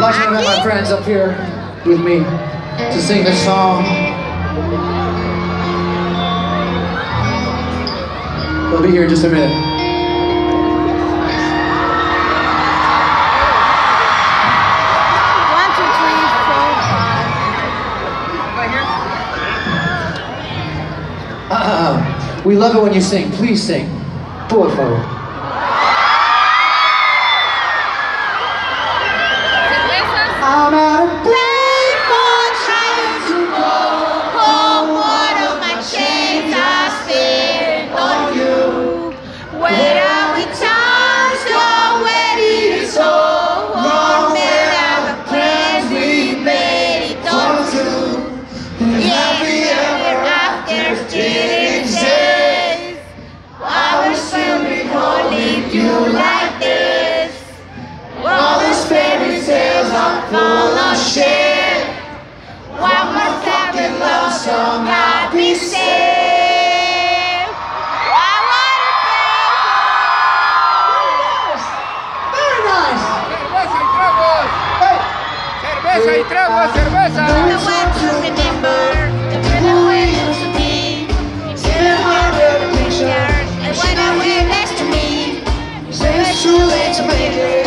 much to have my friends up here with me to sing this song. They'll be here in just a minute. One, two, three, four, five. Right here? We love it when you sing. Please sing. Por favor. I'm out of place for trying to go home. One of my chains are still on you. Where are we touched already? It's so wrong. There are the plans we made. It don't do. Happy ever after didn't change. I was swimming, gonna leave you like this. All these fairy tales are full of shit. One more family love song, I'll be safe. I wanna pay. Very nice. Cerveza y tragos, cerveza. The way to remember, the better way to be. Still remember the pictures, and when I wear next to me. So it's too late to make it.